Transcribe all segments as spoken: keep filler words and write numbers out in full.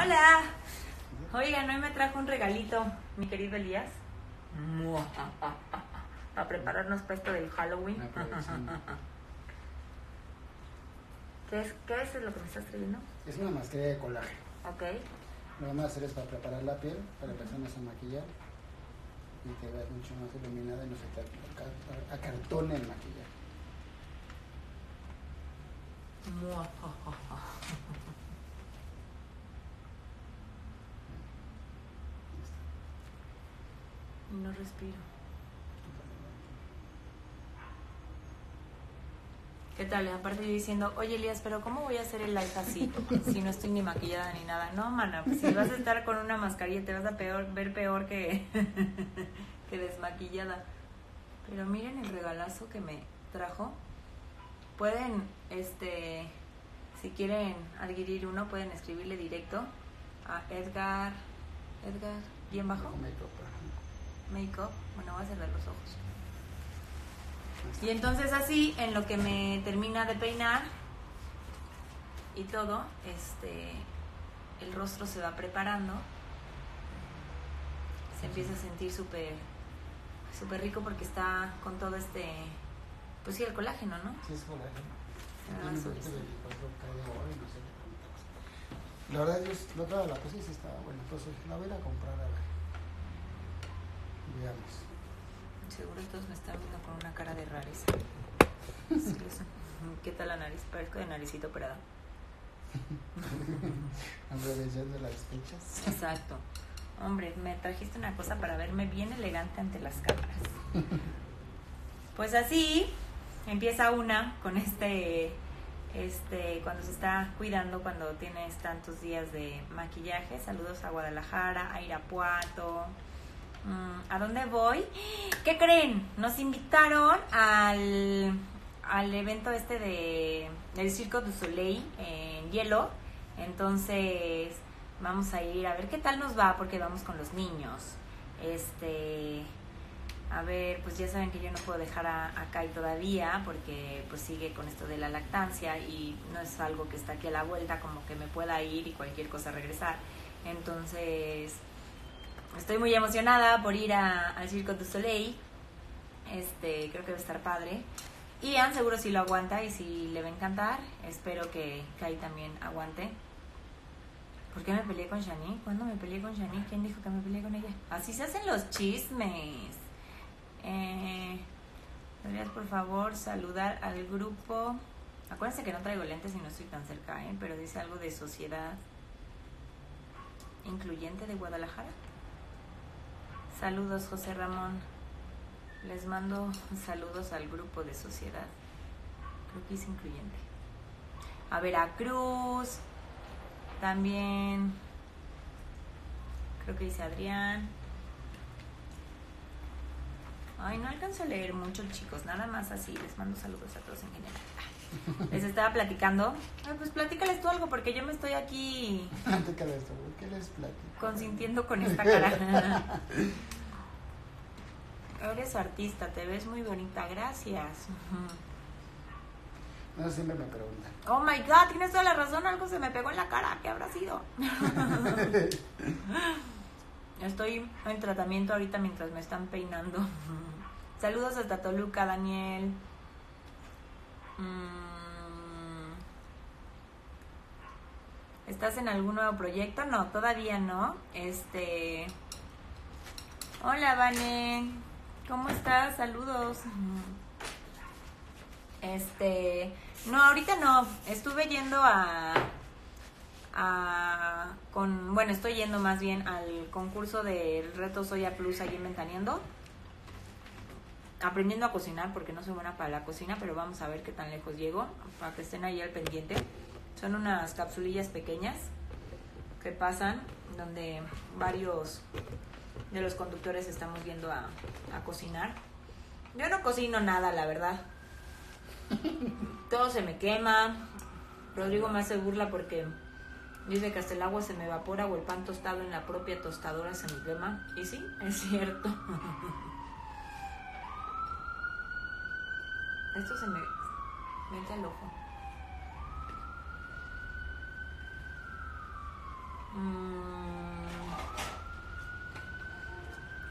Hola. Oigan, hoy me trajo un regalito, mi querido Elías. Para prepararnos para esto del Halloween. ¿Qué es, ¿Qué es lo que me estás trayendo? Es una mascarilla de colágeno. Ok. Lo que vamos a hacer es para preparar la piel, para empezarnos a maquillar y te veas mucho más iluminada y no se te acartone el maquillaje. No respiro. ¿Qué tal? Aparte yo diciendo, oye Elías, pero ¿cómo voy a hacer el live así? Si no estoy ni maquillada ni nada. No, mana, pues si vas a estar con una mascarilla te vas a peor, ver peor que, que desmaquillada. Pero miren el regalazo que me trajo. Pueden, este, si quieren adquirir uno, pueden escribirle directo a Edgar, Edgar, ¿bien bajo? Make-up. Bueno, voy a cerrar los ojos. Y entonces así, en lo que me termina de peinar y todo, este, el rostro se va preparando. Se empieza a sentir súper, súper rico porque está con todo este, pues sí, el colágeno, ¿no? Sí, es colágeno. Ah, Tiene un veinticuatro K de oro y no sé qué tantas. La verdad, yo, la otra la cosa sí estaba buena, entonces la voy a ir a comprar a ver. Veamos. Seguro todos me están viendo con una cara de rareza. Sí, ¿qué tal la nariz? Parezco de naricita operada. Aprovechando las fechas. Exacto. Hombre, me trajiste una cosa para verme bien elegante ante las cámaras. Pues así empieza una con este, este, cuando se está cuidando, cuando tienes tantos días de maquillaje. Saludos a Guadalajara, a Irapuato. ¿A dónde voy? ¿Qué creen? Nos invitaron al, al evento este de del Circo du Soleil en hielo. Entonces vamos a ir a ver qué tal nos va, porque vamos con los niños. Este, a ver, pues ya saben que yo no puedo dejar a, a Kai todavía, porque pues sigue con esto de la lactancia y no es algo que está aquí a la vuelta, como que me pueda ir y cualquier cosa regresar. Entonces estoy muy emocionada por ir a, al Circo du Soleil. Este, creo que va a estar padre. Ian seguro si lo aguanta y si le va a encantar. Espero que Kai también aguante. ¿Por qué me peleé con Shani? ¿Cuándo me peleé con Shani? ¿Quién dijo que me peleé con ella? Así se hacen los chismes. Eh, ¿Podrías por favor saludar al grupo? Acuérdense que no traigo lentes y no estoy tan cerca, ¿eh? Pero dice algo de Sociedad Incluyente de Guadalajara. Saludos, José Ramón. Les mando saludos al grupo de Sociedad. Creo que es Incluyente. A Veracruz. También. Creo que dice Adrián. Ay, no alcanzo a leer mucho, chicos. Nada más así. Les mando saludos a todos en general. Les estaba platicando. Ay, pues platícales tú algo, porque yo me estoy aquí ¿Qué les platico? consintiendo con esta cara. Eres artista, te ves muy bonita, gracias. No, siempre me preguntan. Oh my God, tienes toda la razón, algo se me pegó en la cara, ¿qué habrá sido? Estoy en tratamiento ahorita mientras me están peinando. Saludos hasta Toluca, Daniel. ¿Estás en algún nuevo proyecto? No, todavía no. Este. Hola, Vane. ¿Cómo estás? Saludos. Este. No, ahorita no. Estuve yendo a. a con. Bueno, estoy yendo más bien al concurso del Reto Soya Plus allí en Ventaneando. Aprendiendo a cocinar, porque no soy buena para la cocina, pero vamos a ver qué tan lejos llego, para que estén ahí al pendiente. Son unas capsulillas pequeñas que pasan, donde varios de los conductores estamos yendo a, a cocinar. Yo no cocino nada, la verdad. Todo se me quema. Rodrigo me hace burla porque dice que hasta el agua se me evapora o el pan tostado en la propia tostadora se me quema. Y sí, es cierto. Esto se me mete al ojo. Mm.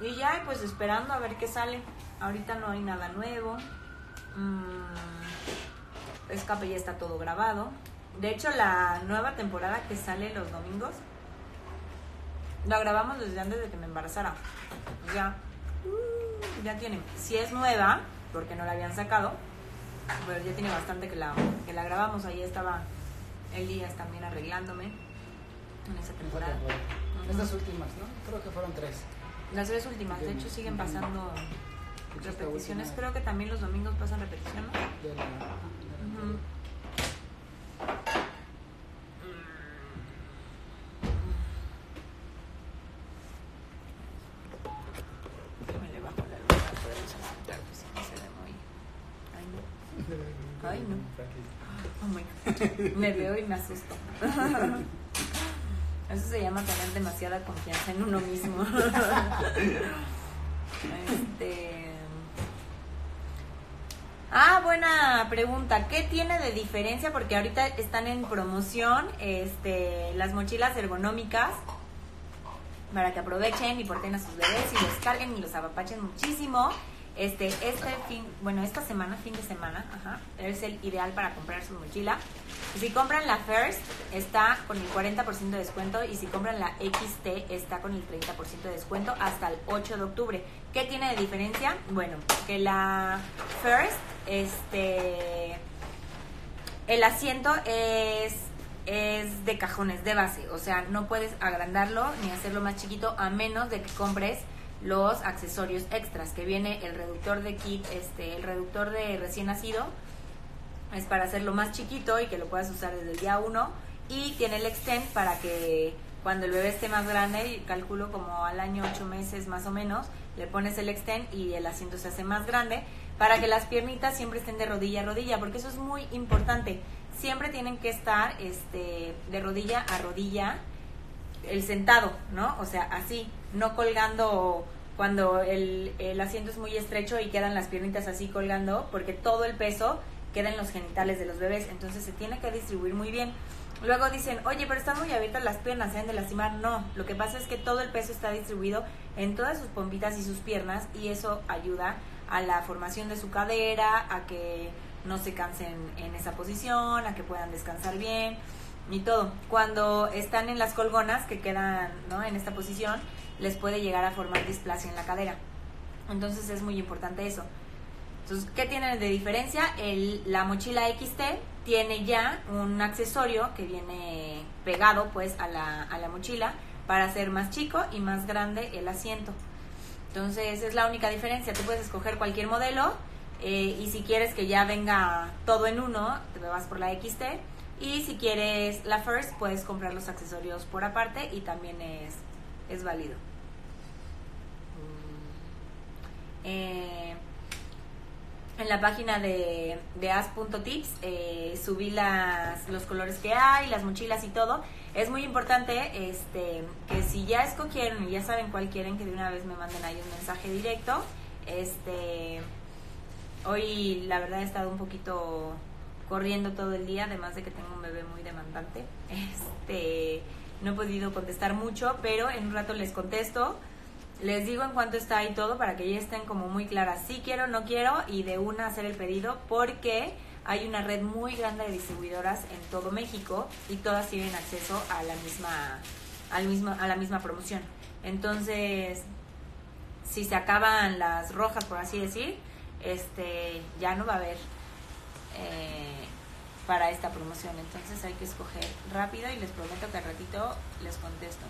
Y ya, pues esperando a ver qué sale. Ahorita no hay nada nuevo. Mm, Escape ya está todo grabado. De hecho, la nueva temporada que sale los domingos la grabamos desde antes de que me embarazara. Ya, ya tiene. Si es nueva, porque no la habían sacado, pero ya tiene bastante que la, que la grabamos. Ahí estaba Elías también arreglándome en esa temporada. Uh-huh. Estas últimas, ¿no? Creo que fueron tres. Las tres últimas, de hecho siguen pasando uh-huh. repeticiones. Creo que también los domingos pasan repeticiones. De la, de la uh-huh. Me le bajo la luz para poder aceptar, pues si no se ve muy... Ay, no. Ay, no. Oh my God. Me veo y me asusto. Eso se llama tener demasiada confianza en uno mismo. este... Ah, buena pregunta. ¿Qué tiene de diferencia? Porque ahorita están en promoción este, las mochilas ergonómicas para que aprovechen y porten a sus bebés y los carguen y los apapachen muchísimo. Este, este fin, bueno, esta semana, fin de semana, ajá, es el ideal para comprar su mochila. Si compran la First, está con el cuarenta por ciento de descuento, y si compran la X T, está con el treinta por ciento de descuento hasta el ocho de octubre. ¿Qué tiene de diferencia? Bueno, que la First, este, el asiento es, es de cajones, de base, o sea, no puedes agrandarlo ni hacerlo más chiquito a menos de que compres los accesorios extras, que viene el reductor de kit, este, el reductor de recién nacido, es para hacerlo más chiquito y que lo puedas usar desde el día uno, y tiene el extend para que cuando el bebé esté más grande, calculo como al año ocho meses más o menos, le pones el extend y el asiento se hace más grande, para que las piernitas siempre estén de rodilla a rodilla, porque eso es muy importante, siempre tienen que estar este, de rodilla a rodilla, el sentado, ¿no? O sea, así, no colgando cuando el, el asiento es muy estrecho y quedan las piernitas así colgando, porque todo el peso queda en los genitales de los bebés, entonces se tiene que distribuir muy bien. Luego dicen, oye, pero están muy abiertas las piernas, se han de lastimar. No, lo que pasa es que todo el peso está distribuido en todas sus pompitas y sus piernas, y eso ayuda a la formación de su cadera, a que no se cansen en esa posición, a que puedan descansar bien y todo. Cuando están en las colgonas que quedan, ¿no?, en esta posición, les puede llegar a formar displasia en la cadera. Entonces es muy importante eso. Entonces, ¿qué tiene de diferencia? El, la mochila X T tiene ya un accesorio que viene pegado pues a la, a la mochila para hacer más chico y más grande el asiento. Entonces es la única diferencia. Tú puedes escoger cualquier modelo eh, y si quieres que ya venga todo en uno, te vas por la X T. Y si quieres la First, puedes comprar los accesorios por aparte y también es, es válido. Eh, en la página de, de as punto tips eh, subí las, los colores que hay, las mochilas y todo. Es muy importante este, que si ya escogieron y ya saben cuál quieren, que de una vez me manden ahí un mensaje directo. Este, hoy la verdad he estado un poquito corriendo todo el día, además de que tengo un bebé muy demandante. Este, no he podido contestar mucho, pero en un rato les contesto. Les digo en cuánto está y todo para que ya estén como muy claras. Sí quiero, no quiero, y de una hacer el pedido, porque hay una red muy grande de distribuidoras en todo México y todas tienen acceso a la misma, al mismo, a la misma promoción. Entonces, si se acaban las rojas, por así decir, este, ya no va a haber eh, para esta promoción. Entonces hay que escoger rápido y les prometo que al ratito les contesto.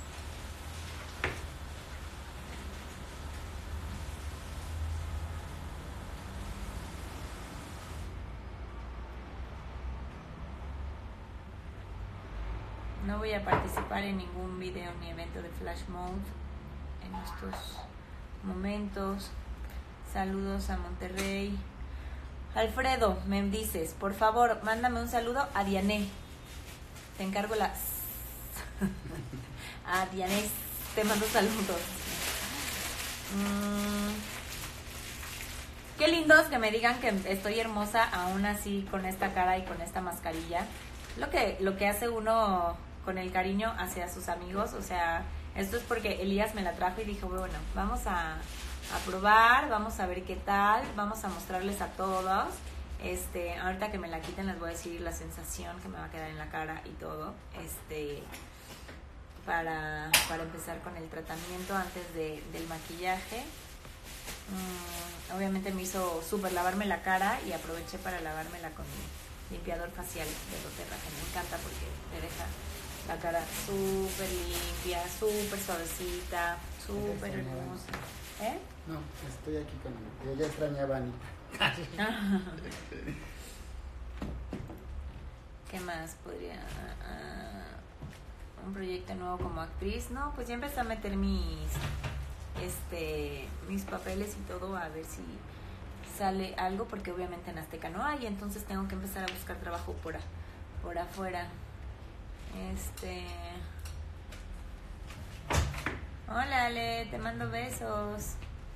No voy a participar en ningún video ni evento de Flash Mode en estos momentos. Saludos a Monterrey. Alfredo, me dices, por favor, mándame un saludo a Diané. Te encargo las... a Diané, te mando saludos. Mm. Qué lindos que me digan que estoy hermosa aún así con esta cara y con esta mascarilla. Lo que, lo que hace uno con el cariño hacia sus amigos. O sea, esto es porque Elías me la trajo y dijo, bueno, vamos a, a probar, vamos a ver qué tal, vamos a mostrarles a todos. Este, ahorita que me la quiten les voy a decir la sensación que me va a quedar en la cara y todo. Este, para, para empezar con el tratamiento antes de, del maquillaje. Mm, obviamente me hizo súper lavarme la cara y aproveché para lavármela con mi limpiador facial de doTERRA, que me encanta porque te deja la cara súper limpia, súper suavecita, súper hermosa. ¿Eh? No, estoy aquí con ella. Ya extrañaba a Anita. ¿Qué más podría...? Uh, un proyecto nuevo como actriz. No, pues ya empecé a meter mis... este mis papeles y todo, a ver si sale algo, porque obviamente en Azteca no hay, entonces tengo que empezar a buscar trabajo por, a, por afuera. Este hola Ale, te mando besos,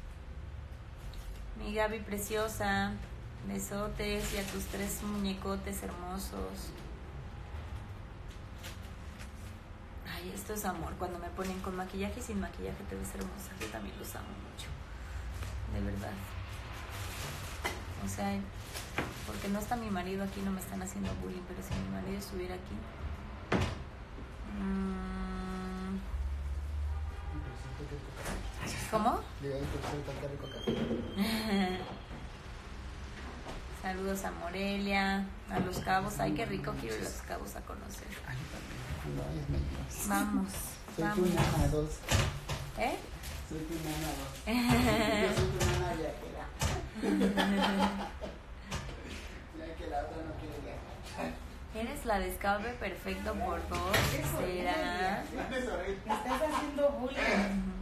mi Gaby preciosa, besotes, y a tus tres muñecotes hermosos. Ay, esto es amor. Cuando me ponen con maquillaje y sin maquillaje te ves hermosa. Yo también los amo mucho. De verdad. O sea, porque no está mi marido aquí, no me están haciendo bullying, pero si mi marido estuviera aquí... Mmm... ¿Cómo? Saludos a Morelia, a Los Cabos. Ay, qué rico, quiero ir a Los Cabos a conocer. No, es medio. Vamos. Soy vamos. tu nana dos. ¿Eh? Soy tu nana dos. Yo soy tu nana ya que la. Ya que la otra no quiere viajar. Eres la de escape perfecto por dos. ¿Será? Me estás haciendo bullying.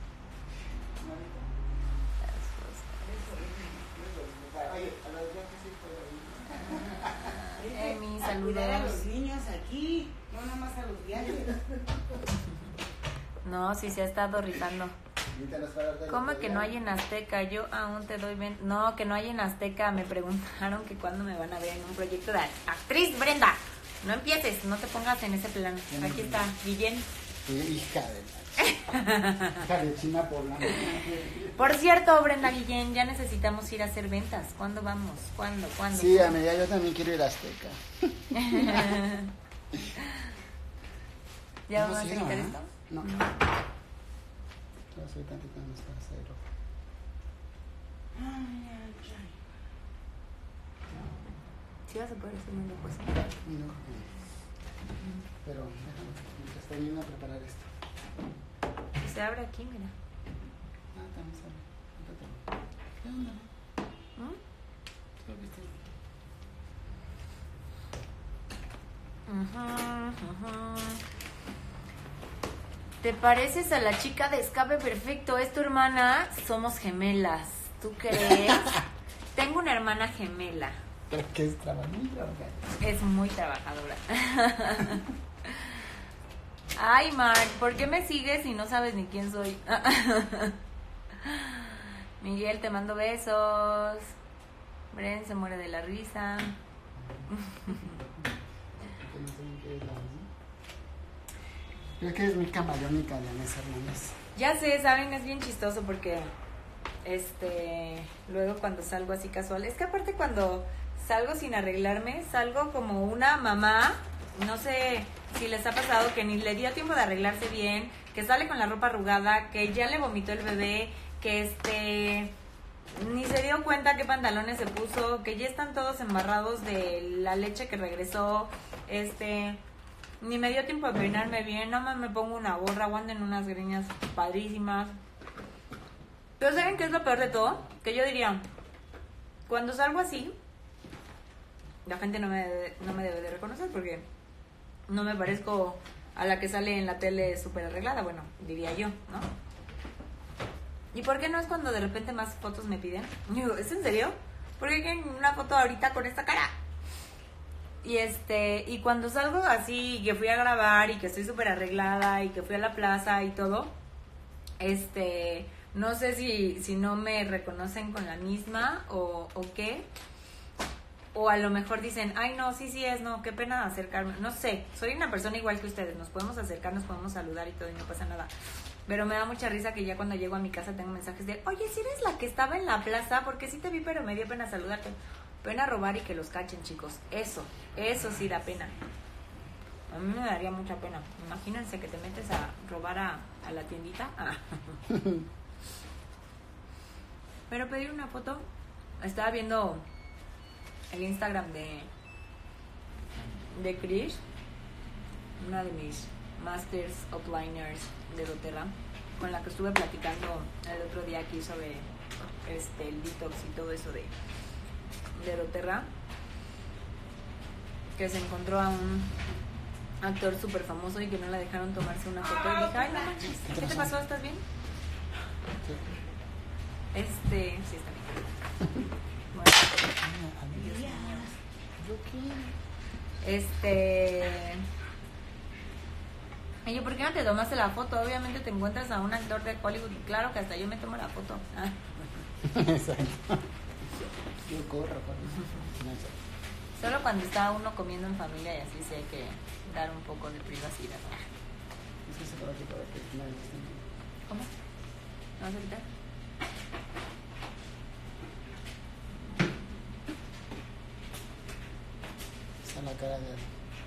Oye, a las dos sí puedo ir. Emi, Cuidar a los saludos. niños aquí, no nada más a los viajes. No, sí se ha estado rifando. ¿Cómo que no hay en Azteca? Yo aún te doy ven... No, que no hay en Azteca. Me preguntaron que cuándo me van a ver en un proyecto de actriz, Brenda. No empieces, no te pongas en ese plan. Aquí está, Guillén. Hija de la hija de China poblana. Por cierto, Brenda Guillén, ya necesitamos ir a hacer ventas. ¿Cuándo vamos? ¿Cuándo? ¿Cuándo? Sí, amiga, yo también quiero ir a Azteca. ¿Ya No, vamos a sí, editar ¿no? esto? No. Yo soy tantito más para hacerlo. Sí vas a poder hacer una cosa. No. Pero déjame, mientras termino a preparar esto. Se abre aquí, mira. Ah, también sale. ¿Qué onda? ¿Mm? ¿Qué viste? Ajá, ajá. ¿Te pareces a la chica de Escape Perfecto? ¿Es tu hermana? Somos gemelas. ¿Tú crees? Tengo una hermana gemela. Pero que es trabajar, muy trabajadora. Es muy trabajadora. Ay, Mark, ¿por qué me sigues si no sabes ni quién soy? Miguel, te mando besos. Bren se muere de la risa. Creo que es muy camaleónica de Inés Hernández. Ya sé, saben, es bien chistoso porque este luego cuando salgo así casual, es que aparte cuando salgo sin arreglarme, salgo como una mamá, no sé si les ha pasado que ni le dio tiempo de arreglarse bien, que sale con la ropa arrugada, que ya le vomitó el bebé, que este ni se dio cuenta qué pantalones se puso, que ya están todos embarrados de la leche que regresó, este ni me dio tiempo de peinarme bien, nada más me pongo una gorra, aguanten en unas greñas padrísimas. Pero ¿saben qué es lo peor de todo? Que yo diría, cuando salgo así, la gente no me, debe, no me debe de reconocer porque no me parezco a la que sale en la tele súper arreglada, bueno, diría yo, ¿no? ¿Y por qué no es cuando de repente más fotos me piden? Digo, ¿es en serio? ¿Por qué quieren una foto ahorita con esta cara? Y este, y cuando salgo así, que fui a grabar y que estoy súper arreglada y que fui a la plaza y todo, este, no sé si, si no me reconocen con la misma o, o qué, o a lo mejor dicen, ay no, sí, sí es, no, qué pena acercarme, no sé, soy una persona igual que ustedes, nos podemos acercar, nos podemos saludar y todo y no pasa nada, pero me da mucha risa que ya cuando llego a mi casa tengo mensajes de, oye, si eres la que estaba en la plaza, porque sí te vi pero me dio pena saludarte, pena robar y que los cachen, chicos, eso, eso sí da pena, a mí me daría mucha pena, imagínense que te metes a robar a, a la tiendita, ah. Pero pedir una foto, estaba viendo el Instagram de de Chris, una de mis Masters Outliners de doTERRA, con la que estuve platicando el otro día aquí sobre este el detox y todo eso de, de doTERRA, que se encontró a un actor súper famoso y que no le dejaron tomarse una foto y dije, ay no manches, ¿qué te pasó? ¿Estás bien? Este, sí está bien. Bueno, Dios mío. Este. Y yo, ¿por qué no te tomaste la foto? Obviamente te encuentras a un actor de Hollywood. Claro que hasta yo me tomo la foto. Ah. Exacto. Yo corro, corro. Solo cuando está uno comiendo en familia y así sí hay que dar un poco de privacidad. ¿Cómo? ¿No vas a quitar? Está la cara de...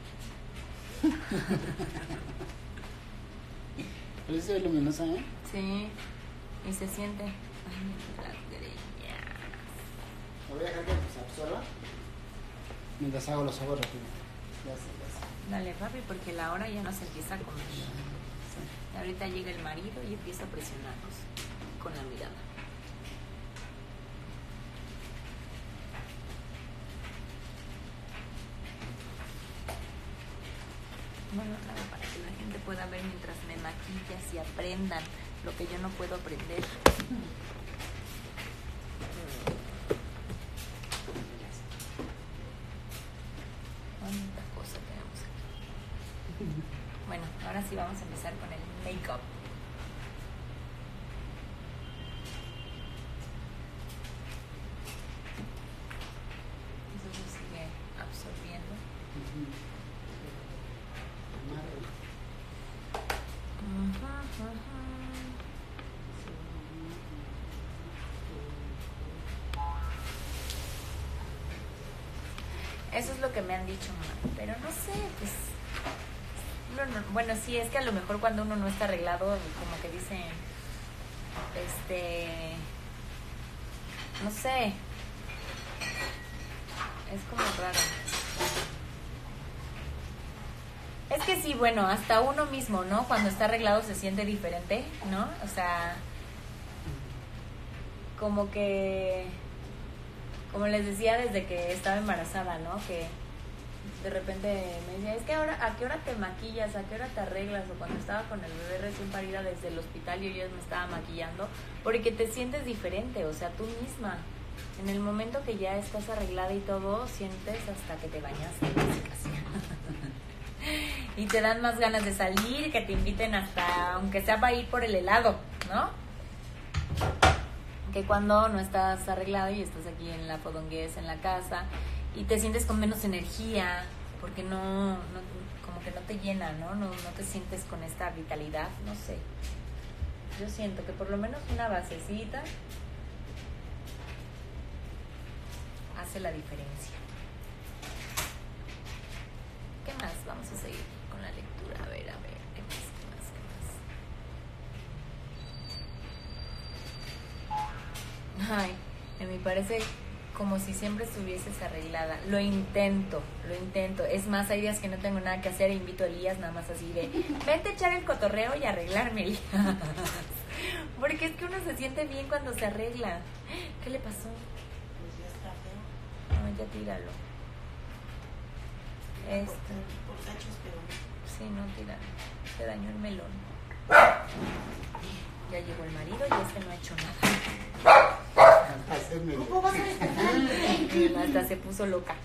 Pero sí se ve luminosa, ¿eh? Sí, y se siente. Ay, las greñas. Lo voy a dejar que se absorba mientras hago los ojos rápido. Ya sé, ya sé. Dale, papi, porque la hora ya no se empieza a comer. Y ahorita llega el marido y empieza a presionarnos con la mirada. Bueno, nada, para que la gente pueda ver mientras me maquillas y aprendan lo que yo no puedo aprender. ¿Cuánta cosa tenemos aquí? Bueno, ahora sí vamos a empezar con el make-up. Eso se sigue absorbiendo. Eso es lo que me han dicho, mamá. Pero no sé, pues... No, no, bueno, sí, es que a lo mejor cuando uno no está arreglado, como que dicen... Este... No sé. Es como raro. Es que sí, bueno, hasta uno mismo, ¿no? Cuando está arreglado se siente diferente, ¿no? O sea... Como que... Como les decía desde que estaba embarazada, ¿no? Que de repente me decía, es que ahora, ¿a qué hora te maquillas? ¿A qué hora te arreglas? O cuando estaba con el bebé recién parida desde el hospital y yo ya me estaba maquillando, porque te sientes diferente, o sea, tú misma. En el momento que ya estás arreglada y todo, sientes hasta que te bañaste, casi casi. Y te dan más ganas de salir, que te inviten hasta, aunque sea para ir por el helado, ¿no? Que cuando no estás arreglado y estás aquí en la fodonguez, en la casa, y te sientes con menos energía, porque no, no como que no te llena, ¿no? ¿no? No te sientes con esta vitalidad, no sé. Yo siento que por lo menos una basecita hace la diferencia. ¿Qué más? Vamos a seguir con la lectura. A ver, a ver, ¿qué más? ¿Qué más? ¿Qué más? Ay, a mí parece como si siempre estuvieses arreglada. Lo intento, lo intento. Es más, hay días que no tengo nada que hacer e invito a Elías nada más así de, vente a echar el cotorreo y arreglarme, Elías. Porque es que uno se siente bien cuando se arregla. ¿Qué le pasó? Pues ya está feo. No, ya tíralo. Esto. Por cachos, pero Sí, no, tíralo. Se dañó el melón. Ya llegó el marido y este no ha hecho nada. ¿cómo vas a despertar? Hasta se puso loca.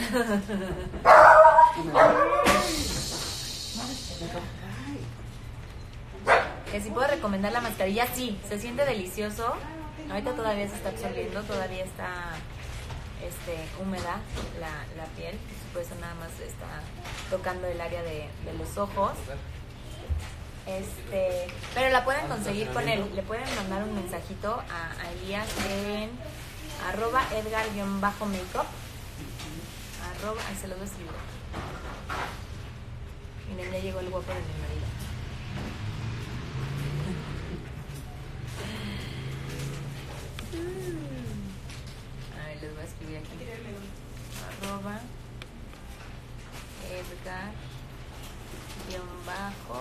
Que si puedo recomendar la mascarilla, sí, se siente delicioso. Ahorita todavía se está absorbiendo, todavía está este, húmeda la, la piel, por eso nada más está tocando el área de, de los ojos. Este, pero la pueden conseguir con él, le pueden mandar un mensajito a, a Elías en arroba edgar-makeup arroba, ahí se los voy a escribir. Miren, ya llegó el guapo de mi marido. A ver, les voy a escribir aquí. Arroba Edgar guión bajo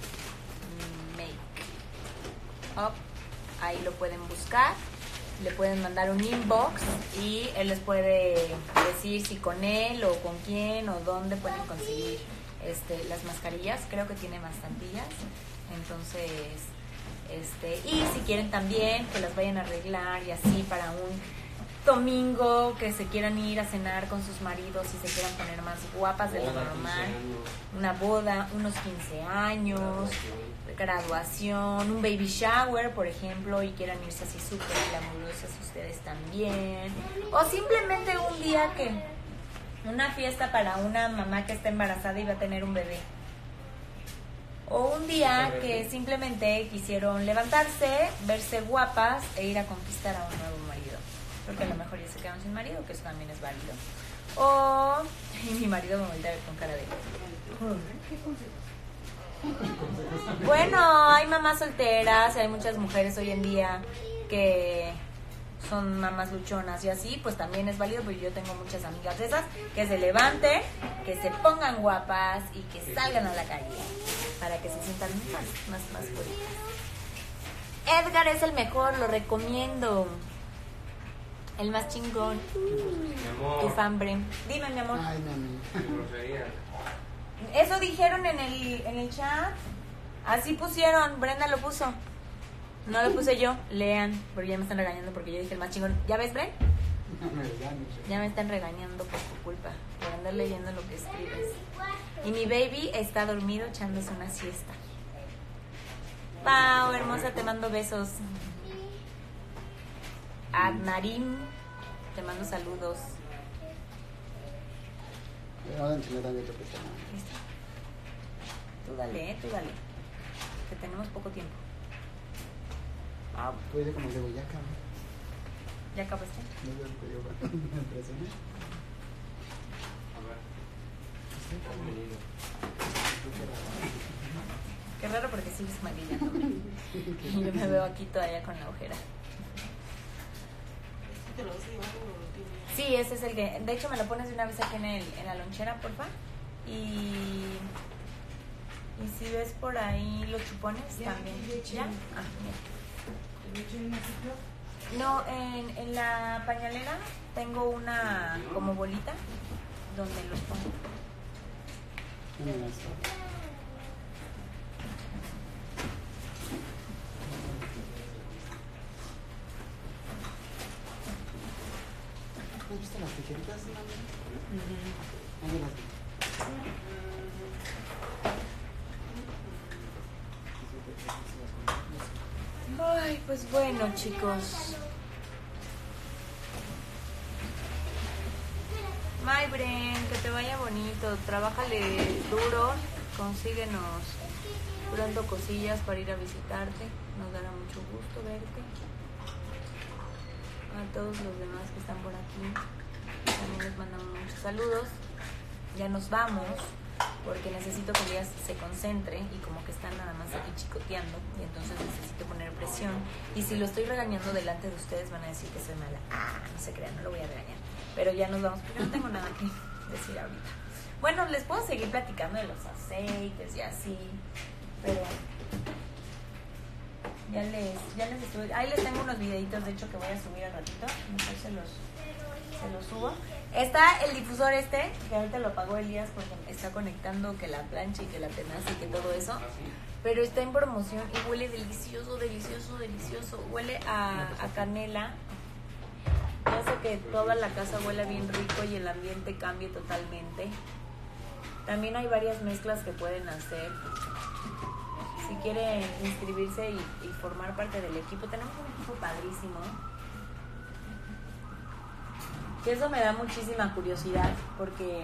make up. Ahí lo pueden buscar. Le pueden mandar un inbox y él les puede decir si con él o con quién o dónde pueden conseguir este, las mascarillas. Creo que tiene bastantillas. Entonces, este, y si quieren también que las vayan a arreglar y así para un domingo que se quieran ir a cenar con sus maridos y se quieran poner más guapas de lo normal, una boda, unos quince años, graduación, un baby shower, por ejemplo, y quieran irse así súper glamurosas ustedes también, o simplemente un día que una fiesta para una mamá que está embarazada y va a tener un bebé, o un día que simplemente quisieron levantarse, verse guapas e ir a conquistar a un nuevo marido, porque a lo mejor ya se quedaron sin marido, que eso también es válido. O y mi marido me voltea a ver con cara de bueno, hay mamás solteras y hay muchas mujeres hoy en día que son mamás luchonas y así, pues también es válido, porque yo tengo muchas amigas de esas que se levanten, que se pongan guapas y que salgan a la calle para que se sientan más, más, más bonitas. Edgar es el mejor, lo recomiendo. El más chingón. Mi amor. Tu fambre. Dime, mi amor. Ay, mami. Eso dijeron en el, en el chat. Así pusieron. Brenda lo puso. No lo puse yo. Lean. Porque ya me están regañando porque yo dije el más chingón. ¿Ya ves, Bren? Ya me están regañando por tu culpa. Por andar leyendo lo que escribes. Y mi baby está dormido echándose una siesta. Pau, hermosa, te mando besos. Adnarim, te mando saludos. Vamos a enseñar también tu pestaña. Listo. Tú dale, eh, tú dale. Que tenemos poco tiempo. Ah, tú dices como digo, ya acabé. ¿Ya acabaste? No veo el cuello, me impresiona. Qué raro porque sigues maquillándome. Y yo me veo aquí todavía con la ojera. ¿Te lo vas a llevar o lo tienes? Sí, ese es el que... De hecho, me lo pones de una vez aquí en, el, en la lonchera, porfa. Y... Y si ves por ahí los chupones Ya, también. leche. ¿Ya? Ah, mira. ¿Te lo echo en un ciclo? No, en, en la pañalera tengo una como bolita donde los pongo. Mira esto. ¿Has visto las tijeritas, mami? ¿Dónde las vi? Ay, pues bueno, chicos. My Bren, que te vaya bonito. Trabájale duro. Consíguenos pronto cosillas para ir a visitarte. Nos dará mucho gusto verte. A todos los demás que están por aquí también les mandamos muchos saludos. Ya nos vamos porque necesito que ellas se concentre y como que están nada más aquí chicoteando y entonces necesito poner presión. Y si lo estoy regañando delante de ustedes van a decir que soy mala. Ah, no se crean, no lo voy a regañar. Pero ya nos vamos porque no tengo nada que decir ahorita. Bueno, les puedo seguir platicando de los aceites y así, pero ya les, ya les estuve, ahí les tengo unos videitos de hecho que voy a subir al ratito, mejor se los, se los subo. Está el difusor este, que ahorita lo apagó Elías porque está conectando que la plancha y que la tenaza y que todo eso, pero está en promoción y huele delicioso, delicioso, delicioso, huele a, a canela. Hace que toda la casa huela bien rico y el ambiente cambie totalmente. También hay varias mezclas que pueden hacer. Si quieren inscribirse y, y formar parte del equipo, tenemos un equipo padrísimo. Que eso me da muchísima curiosidad porque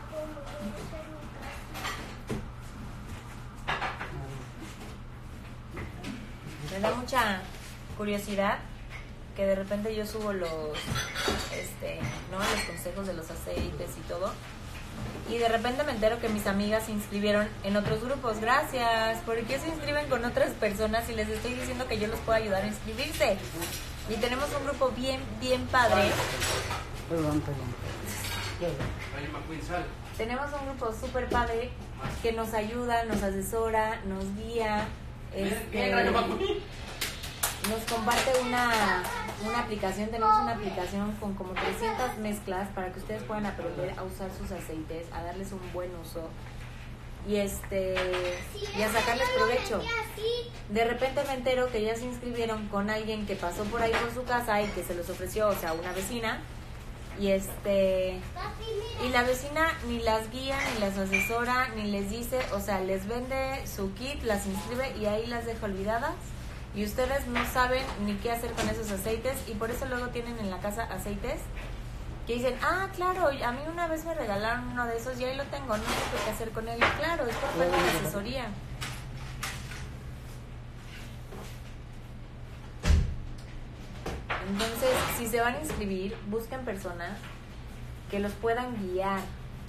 me da mucha curiosidad que de repente yo subo los este no los consejos de los aceites y todo, y de repente me entero que mis amigas se inscribieron en otros grupos. Gracias, ¿por qué se inscriben con otras personas y les estoy diciendo que yo los puedo ayudar a inscribirse? Y tenemos un grupo bien, bien padre. Perdón, perdón. Tenemos un grupo súper padre que nos ayuda, nos asesora, nos guía, este, nos comparte una, una aplicación. Tenemos una aplicación con como trescientas mezclas para que ustedes puedan aprender a usar sus aceites, a darles un buen uso y este y a sacarles provecho. De repente me entero que ya se inscribieron con alguien que pasó por ahí por su casa y que se los ofreció, o sea, una vecina, y este y la vecina ni las guía, ni las asesora, ni les dice, o sea, les vende su kit, las inscribe y ahí las deja olvidadas, y ustedes no saben ni qué hacer con esos aceites, y por eso luego tienen en la casa aceites que dicen, ah, claro, a mí una vez me regalaron uno de esos y ahí lo tengo, no sé qué hacer con él. Claro, es por falta de asesoría. Entonces, si se van a inscribir, busquen personas que los puedan guiar.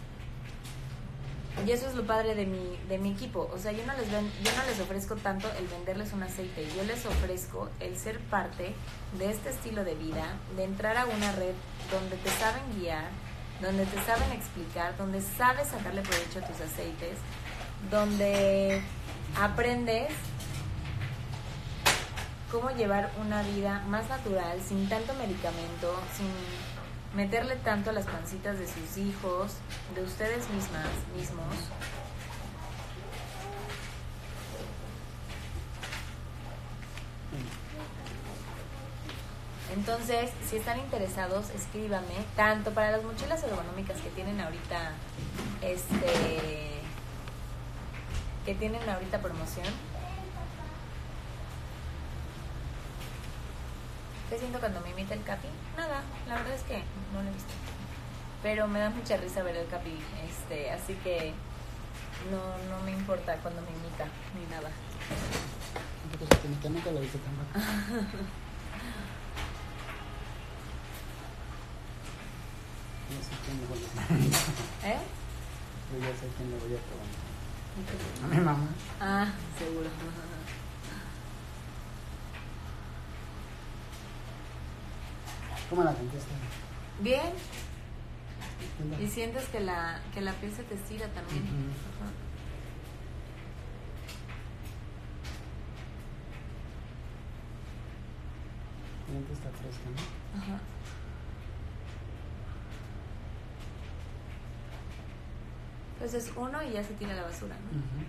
Y eso es lo padre de mi, de mi equipo. O sea, yo no les ven, yo no les ofrezco tanto el venderles un aceite. Yo les ofrezco el ser parte de este estilo de vida, de entrar a una red donde te saben guiar, donde te saben explicar, donde sabes sacarle provecho a tus aceites, donde aprendes cómo llevar una vida más natural, sin tanto medicamento, sin meterle tanto a las pancitas de sus hijos, de ustedes mismas, mismos. Entonces, si están interesados, escríbanme, tanto para las mochilas ergonómicas que tienen ahorita, este, que tienen ahorita promoción. ¿Qué siento cuando me imita el Capi? Nada, la verdad es que no lo he visto. Pero me da mucha risa ver el Capi, este, así que no, no me importa cuando me imita, ni nada. Entonces, te nunca lo he visto tan mal. Ya sé quién le voy a ¿Eh? Yo ya sé quién le voy a probar. A mi mamá. Ah, seguro. ¿Cómo la contesta? Bien. Y sientes que la, que la piel se te estira también. Uh-huh. Ajá. La piel está fresca, ¿no? Ajá. Pues es uno y ya se tira a la basura, ¿no? Uh-huh.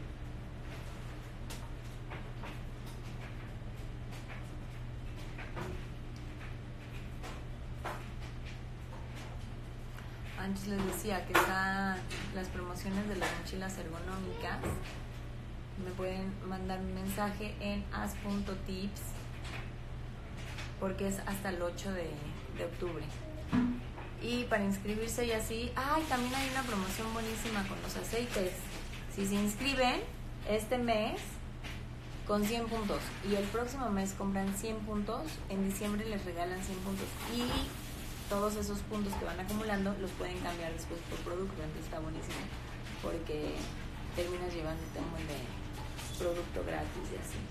Antes les decía que están las promociones de las mochilas ergonómicas. Me pueden mandar un mensaje en as punto tips porque es hasta el ocho de, de octubre. Y para inscribirse y así, ay, también hay una promoción buenísima con los aceites. Si se inscriben este mes con cien puntos y el próximo mes compran cien puntos, en diciembre les regalan cien puntos. Y todos esos puntos que van acumulando los pueden cambiar después por producto. Entonces está buenísimo porque terminas llevándote un buen de producto gratis y así.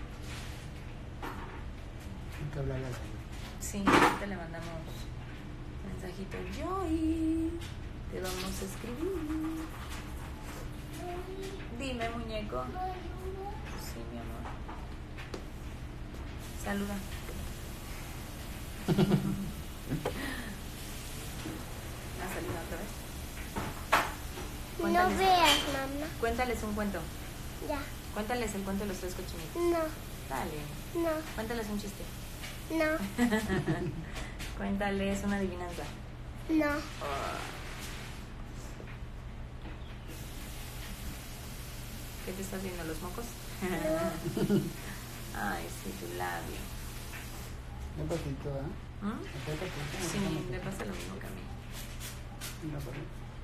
Hay que hablarle a la Sí, ahorita le mandamos mensajito. Joy, te vamos a escribir. Dime, muñeco. Sí, mi amor. Saluda. ¿La saluda otra vez? No Cuéntales, veas, mamá. cuéntales un cuento. Ya. Cuéntales el cuento de los tres cochinitos. No, Dale. no, Cuéntales un chiste. no, Cuéntales una adivinanza. no. ¿Qué te estás viendo, los mocos? No. Ay, sí, tu labio. Un poquito, ¿eh? ¿Mm? ¿Aprieta por qué? Sí, ¿No te le tomas? pasa lo mismo que a mí. Mira, por ahí.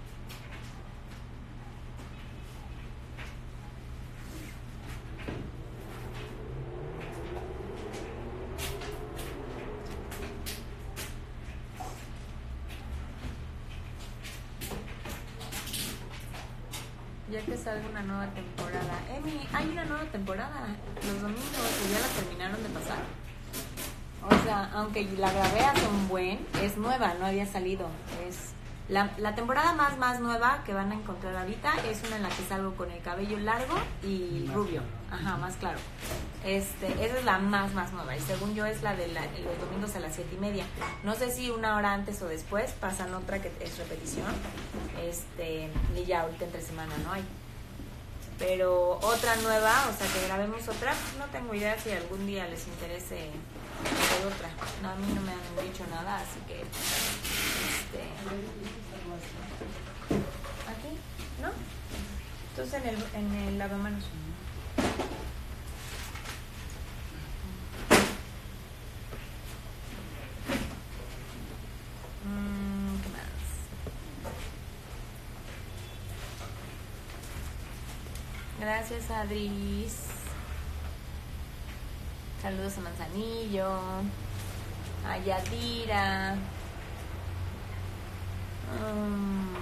Ya que salga una nueva temporada. Emi, hay una nueva temporada los domingos y ya la terminaron de pasar. O sea, aunque la grabé hace un buen, es nueva, no había salido. Es la, la temporada más más nueva que van a encontrar ahorita es una en la que salgo con el cabello largo y Más rubio. claro. Ajá, más claro. Este, esa es la más más nueva y según yo es la de la, los domingos a las siete y media. No sé si una hora antes o después pasan otra que es repetición. Este, y ya ahorita entre semana no hay. Pero otra nueva, o sea que grabemos otra, pues no tengo idea si algún día les interese hacer otra. No, a mí no me han dicho nada, así que este, aquí, ¿no? Entonces en el, en el lavamanos. Mm, ¿qué más? Gracias, Adris. Saludos a Manzanillo, a Yadira. Mm.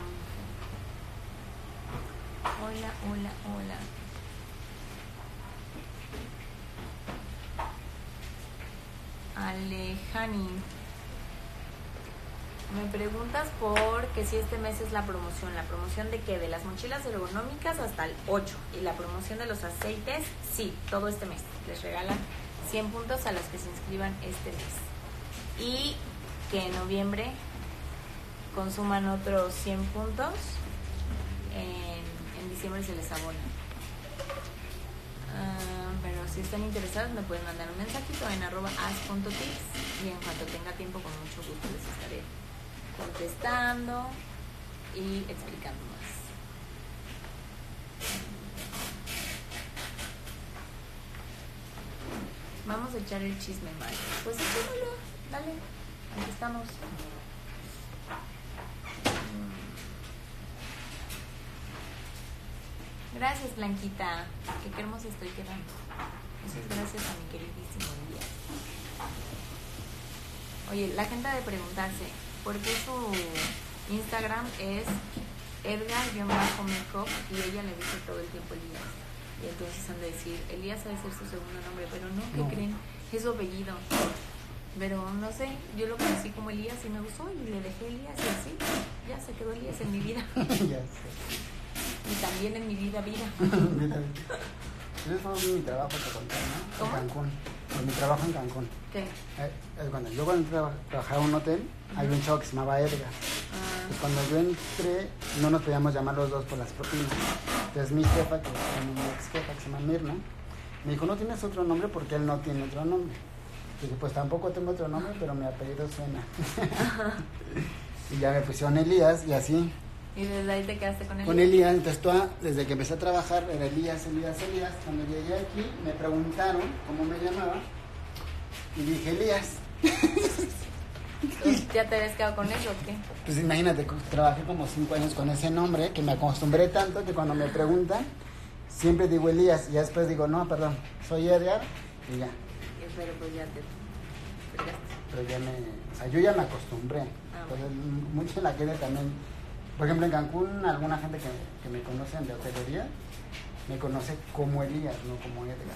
Hola, hola, hola. Alejani. Me preguntas por que si este mes es la promoción. ¿La promoción de qué? De las mochilas ergonómicas hasta el ocho. Y la promoción de los aceites, sí, todo este mes. Les regalan cien puntos a los que se inscriban este mes. Y que en noviembre consuman otros cien puntos. En, en diciembre se les abona. Uh, pero si están interesados me pueden mandar un mensajito en arroba as punto tips. Y en cuanto tenga tiempo, con mucho gusto les estaré contestando y explicando más. Vamos a echar el chisme, Mari. Pues échamelo, dale, aquí estamos. Gracias, Blanquita. Qué, qué hermosa estoy quedando. Muchas gracias a mi queridísimo Elías. Oye, la gente ha de preguntarse por qué su Instagram es Edgar-Makeup y ella le dice todo el tiempo Elías. Y entonces han de decir, Elías ha de ser su segundo nombre, pero no, ¿qué No. creen? Es su apellido. Pero no sé, yo lo conocí como Elías y me gustó y le dejé Elías y así, ya se quedó Elías en mi vida. Ya sé. Y también en mi vida, vida. Mira, yo estaba en mi trabajo, te conté, ¿no? ¿Cómo? En Cancún. En mi trabajo en Cancún. ¿Qué? Eh, es cuando yo cuando traba- trabajaba en un hotel, había un chavo que se llamaba Edgar. Ah, Pues cuando yo entré, no nos podíamos llamar los dos por las propinas. Entonces mi jefa, que es mi ex jefa, que se llama Mirna, me dijo, ¿no tienes otro nombre? Porque él no tiene otro nombre. Y dije, pues tampoco tengo otro nombre, pero mi apellido suena. Y ya me pusieron Elías y así. y desde ahí te quedaste con él. Con Elías, entonces toda, desde que empecé a trabajar era Elías, Elías, Elías. Cuando llegué aquí me preguntaron cómo me llamaba y dije Elías. ¿Ya te habías quedado con eso o qué? Pues imagínate, trabajé como cinco años con ese nombre que me acostumbré tanto que cuando me preguntan siempre digo Elías y ya después digo, no, perdón, soy Edgar y ya. Y- Pero pues ya te fregaste. Pero ya me, o sea, yo ya me acostumbré. Ah, Entonces, mucha de la gente también, por ejemplo en Cancún, alguna gente que, que me conocen de hotelería me conoce como Elías, no como Edgar.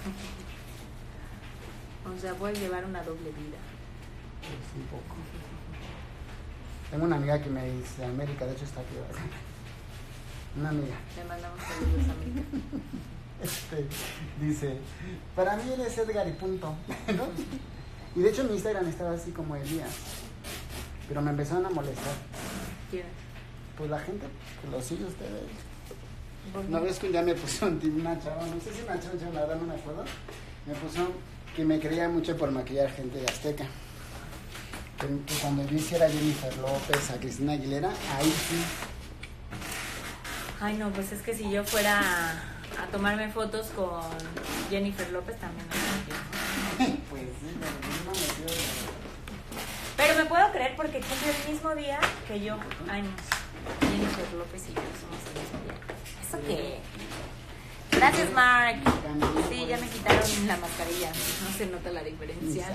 O sea, puedes llevar una doble vida. Pues un poco. Tengo una amiga que me dice América, de hecho está aquí. Una amiga. Le mandamos saludos a América. Este, dice, para mí eres Edgar y punto. ¿No? Y de hecho mi Instagram estaba así como Elías. Pero me empezaron a molestar. ¿Quién? Pues la gente que lo sigue ustedes. ¿Por qué? Una vez que un día me puso una chava, no sé si una chava, la verdad no me acuerdo. Me puso que me creía mucho por maquillar gente de Azteca. Que, que cuando yo hiciera a Jennifer López, a Cristina Aguilera, ahí sí. Ay, no, pues es que si yo fuera a, a tomarme fotos con Jennifer López también no me entiendo. Pues sí, pero no me metió. Pero me puedo creer porque cumple el mismo día que yo, años. Jennifer López y yo somos el mismo día. ¿Eso qué? Gracias, Mark. Sí, ya me quitaron la mascarilla. No se nota la diferencia.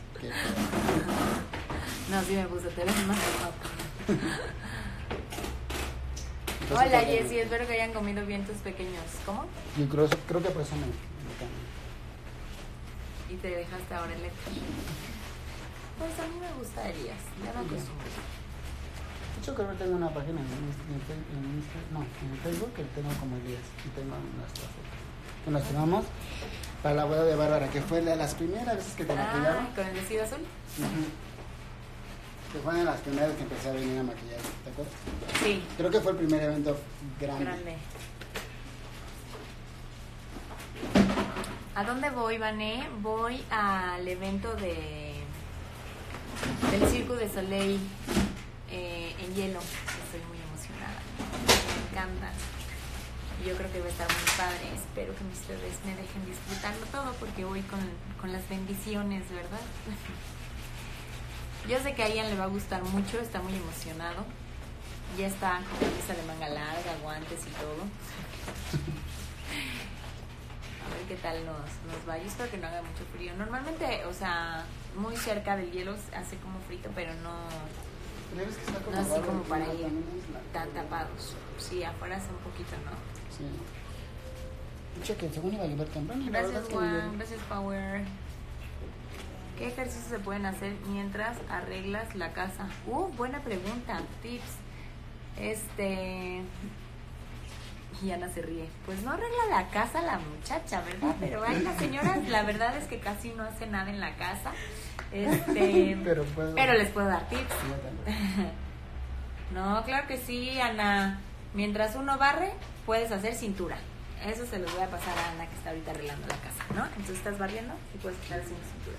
No, sí me puse, te ves más guapo. Hola, Jessie, espero que hayan comido bien tus pequeños. ¿Cómo? Yo creo, creo que por eso me, me cambié. Y te dejaste ahora el lector. Pues a mí me gustaría, ya me acostumbré. De hecho, creo que tengo una página en, en, en, en, no, en Facebook que tengo como diez y tengo nuestras fotos. Que nos tomamos para la boda de Bárbara, que fue de las primeras veces que te maquillaron. Ah, ¿con el vestido azul? Uh-huh. Que fue de las primeras que empecé a venir a maquillar, ¿te acuerdas? Sí. Creo que fue el primer evento grande. Grande. ¿A dónde voy, Vané? Voy al evento de del Cirque du Soleil eh, en hielo. Estoy muy emocionada. Me encanta. Yo creo que va a estar muy padre. Espero que mis bebés me dejen disfrutarlo todo porque voy con, con las bendiciones, ¿verdad? Yo sé que a Ian le va a gustar mucho, está muy emocionado. Ya está con camisa de manga larga, guantes y todo. A ver qué tal nos, nos va. Yo espero que no haga mucho frío. Normalmente, o sea, muy cerca del hielo hace como frito, pero no, no así como para ir tan tapados. Sí, afuera hace un poquito, ¿no? Sí. Mucho que según iba a llover temprano. Gracias, Juan. Gracias, Power. ¿Qué ejercicios se pueden hacer mientras arreglas la casa? Uh, buena pregunta. Tips. Este... Y Ana se ríe. Pues no arregla la casa la muchacha, ¿verdad? Pero hay las señoras, la verdad es que casi no hace nada en la casa. Este... pero, puedo... pero les puedo dar tips. No, claro que sí, Ana. Mientras uno barre, puedes hacer cintura. Eso se los voy a pasar a Ana, que está ahorita arreglando la casa, ¿no? Entonces estás barriendo y puedes estar haciendo cintura.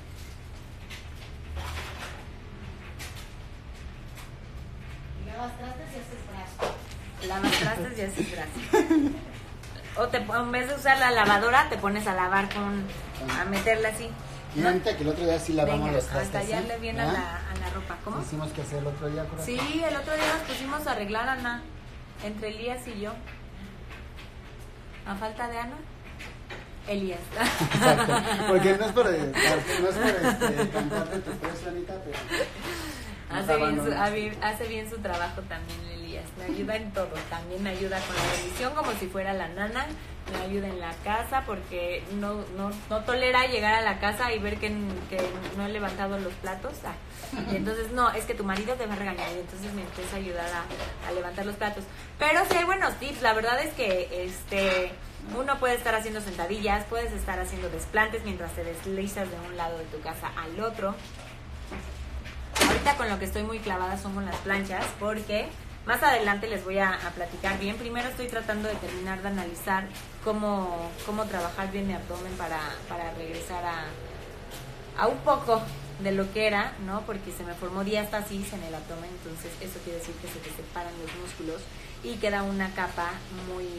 Lavas trastes y haces brazo. Lavas trastes y haces brazo. O te, en vez de usar la lavadora, te pones a lavar con... a meterla así. Y ahorita que el otro día sí lavamos Venga, los trastes. a tallarle bien a la, a la ropa. ¿Cómo? Hicimos que hacer el otro día, corazón. Sí, el otro día nos pusimos a arreglar, Ana. Entre Elías y yo. A falta de Ana, Elías. Exacto. Porque no es por, no es por este, cantarte tu precio, Anita, pero... Hace bien, su, hace bien su trabajo también, Elías. Me ayuda en todo. También me ayuda con la bendición, como si fuera la nana. Me ayuda en la casa porque no, no, no tolera llegar a la casa y ver que, que no he levantado los platos. Ah. Y entonces, no, es que tu marido te va a regañar. Y entonces me empieza a ayudar a, a levantar los platos. Pero sí hay buenos tips. La verdad es que este uno puede estar haciendo sentadillas, puedes estar haciendo desplantes mientras te deslizas de un lado de tu casa al otro. Ahorita con lo que estoy muy clavada son con las planchas, porque más adelante les voy a, a platicar bien. Primero estoy tratando de terminar de analizar cómo, cómo trabajar bien mi abdomen para, para regresar a, a un poco de lo que era, ¿no? Porque se me formó diástasis en el abdomen, entonces eso quiere decir que se te separan los músculos y queda una capa muy,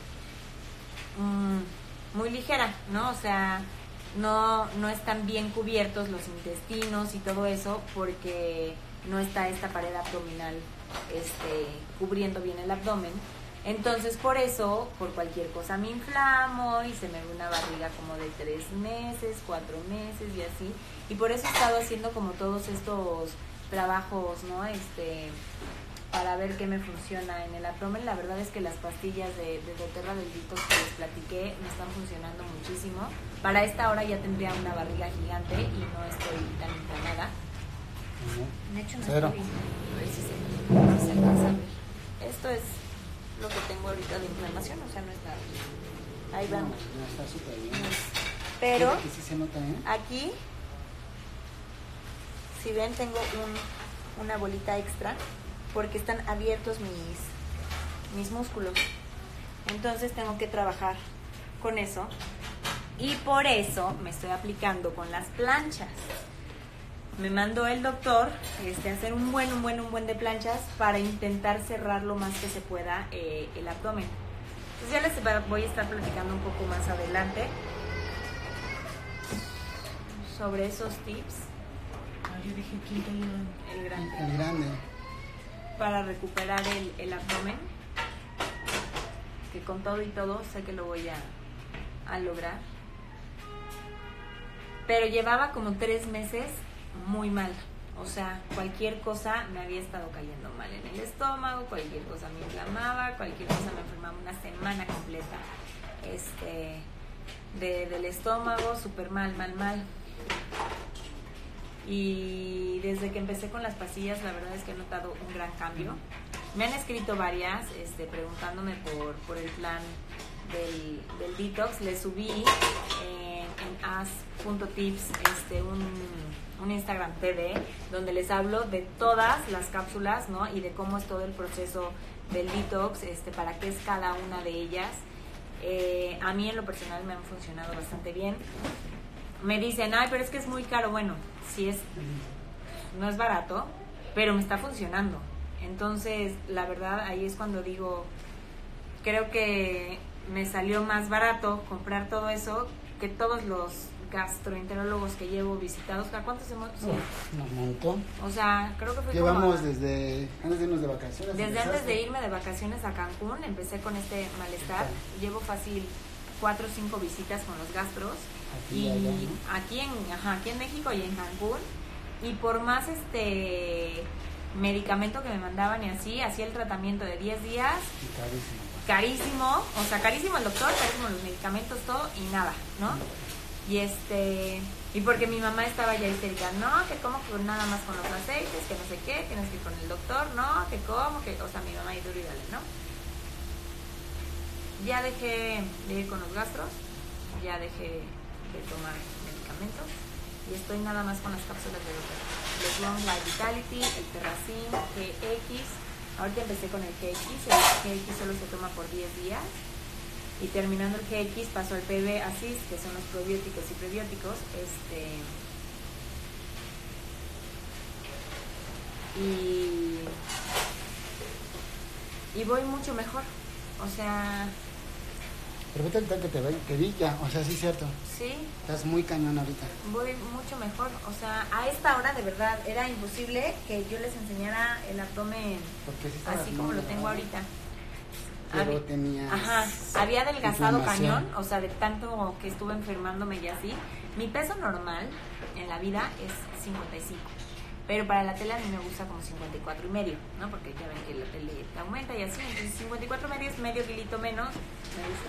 mm, muy ligera, ¿no? O sea... No, no están bien cubiertos los intestinos y todo eso porque no está esta pared abdominal este, cubriendo bien el abdomen. Entonces por eso, por cualquier cosa me inflamo y se me ve una barriga como de tres meses, cuatro meses y así. Y por eso he estado haciendo como todos estos trabajos, ¿no? Este... para ver qué me funciona en el abdomen. La verdad es que las pastillas de, de doTERRA del detox que les platiqué me están funcionando muchísimo. Para esta hora ya tendría una barriga gigante y no estoy tan inflamada. De hecho, no Cero. estoy. A ver si se, si se alcanza a ver. Esto es lo que tengo ahorita de inflamación, o sea, no es nada. Ahí vamos. No, no, está súper bien. Pero Aquí sí se nota, ¿eh? aquí, si ven, tengo un, una bolita extra porque están abiertos mis, mis músculos. Entonces tengo que trabajar con eso. Y por eso me estoy aplicando con las planchas. Me mandó el doctor este, hacer un buen, un buen, un buen de planchas para intentar cerrar lo más que se pueda eh, el abdomen. Entonces ya les voy a estar platicando un poco más adelante sobre esos tips. yo dije quinto y el grande. El grande. Para recuperar el, el abdomen, que con todo y todo sé que lo voy a, a lograr. Pero llevaba como tres meses muy mal. O sea, cualquier cosa me había estado cayendo mal en el estómago, cualquier cosa me inflamaba, cualquier cosa me enfermaba una semana completa este, de, del estómago, súper mal, mal, mal. Y desde que empecé con las pastillas, la verdad es que he notado un gran cambio. Me han escrito varias este, preguntándome por, por el plan del, del detox. Le subí en, en as punto tips este, un... un Instagram T V donde les hablo de todas las cápsulas, ¿no? Y de cómo es todo el proceso del detox, este, para qué es cada una de ellas. Eh, a mí en lo personal me han funcionado bastante bien. Me dicen, ay, pero es que es muy caro. Bueno, sí es, no es barato, pero me está funcionando. Entonces, la verdad, ahí es cuando digo, creo que me salió más barato comprar todo eso que todos los gastroenterólogos que llevo visitados. ¿A cuántos hemos? Sí. Uf, un montón. O sea, creo que fue Llevamos como... desde antes de irnos de vacaciones. Desde ¿empezaste? antes de irme de vacaciones a Cancún, empecé con este malestar. Llevo fácil cuatro o cinco visitas con los gastros. Aquí, y allá, ¿no? aquí, en, ajá, aquí en México y en Cancún. Y por más este medicamento que me mandaban y así, hacía el tratamiento de diez días. Y carísimo. Carísimo, o sea, carísimo el doctor, carísimo los medicamentos, todo y nada, ¿no? Y este, y porque mi mamá estaba ya histérica, no, que como con nada más con los aceites, que no sé qué, tienes que ir con el doctor, no, que como, que, o sea, mi mamá y duro y dale, ¿no? Ya dejé de ir con los gastros, ya dejé de tomar medicamentos y estoy nada más con las cápsulas de doctor. El Long Life Vitality, el Terracin, G X, ahorita empecé con el G X, el G X solo se toma por diez días. Y terminando el G X pasó al P B Assist, que son los probióticos y prebióticos. Este, y, y voy mucho mejor. O sea... Pero vete ahorita que te ve, que vi ya, o sea, sí es cierto. Sí. Estás muy cañón ahorita. Voy mucho mejor. O sea, a esta hora de verdad era imposible que yo les enseñara el abdomen Porque sí así como lo tengo ahorita. Pero Había- tenías... Ajá, había adelgazado inflamación. cañón, o sea, de tanto que estuve enfermándome y así. Mi peso normal en la vida es cincuenta y cinco, pero para la tele a mí me gusta como cincuenta y cuatro y medio, ¿no? Porque ya ven que la tele te aumenta y así, entonces cincuenta y cuatro y medio es medio kilito menos, me gusta.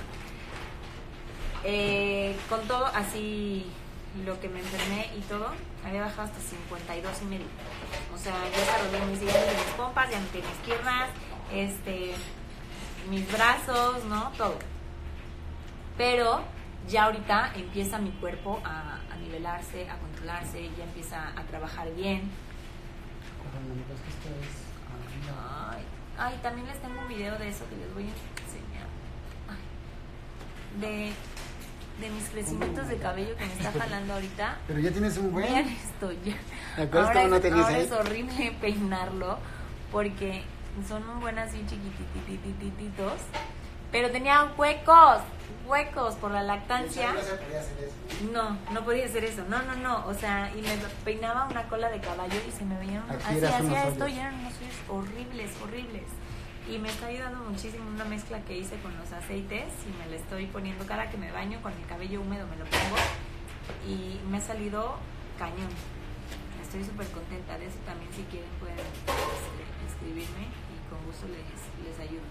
Eh, con todo, así lo que me enfermé y todo, había bajado hasta cincuenta y dos y medio. O sea, ya desarrollé mis hígados y mis pompas, ya no tenía izquierdas, este... mis brazos, ¿no? Todo. Pero ya ahorita empieza mi cuerpo a, a nivelarse, a controlarse, ya empieza a trabajar bien. Correcto, es que esto es... ah, Ay, ay, también les tengo un video de eso que les voy a enseñar. Ay, de, de mis crecimientos de cabello que me está jalando ahorita. Pero ya tienes un Vean buen... esto ya. ¿Te acuerdas Ahora, cómo no es, tenías ahora ahí? es horrible peinarlo porque son un buen así chiquitititititos, pero tenía huecos, huecos por la lactancia. No se podía hacer eso. No, no podía hacer eso, no, no, no, o sea, y me peinaba una cola de caballo y se me veían, Aquí así eras unos hacía esto hoyos. y eran unos hoyos horribles, horribles. Y me está ayudando muchísimo una mezcla que hice con los aceites y me la estoy poniendo cada que me baño con el cabello húmedo, me lo pongo y me ha salido cañón. Estoy súper contenta de eso. También si quieren pueden este, escribirme y con gusto les, les ayudo.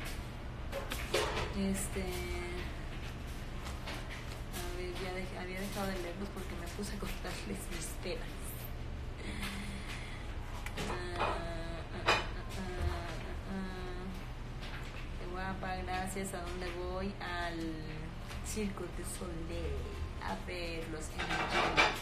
Este, a ver, ya dejé, había dejado de leerlos porque me puse a contarles mis penas. Ah, ah, ah, ah, ah. Qué guapa, gracias. ¿A dónde voy? Al Circo de Soleil a ver los Energy.